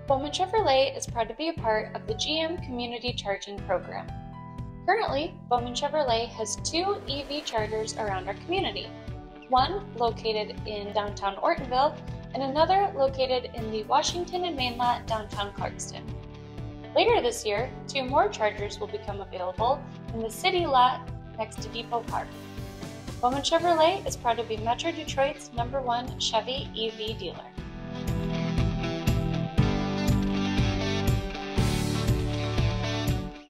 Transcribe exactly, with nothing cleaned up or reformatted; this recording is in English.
Bowman Chevrolet is proud to be a part of the G M Community Charging Program. Currently, Bowman Chevrolet has two E V chargers around our community, one located in downtown Ortonville and another located in the Washington and Main Lot downtown Clarkston. Later this year, two more chargers will become available in the city lot next to Depot Park. Bowman Chevrolet is proud to be Metro Detroit's number one Chevy E V dealer.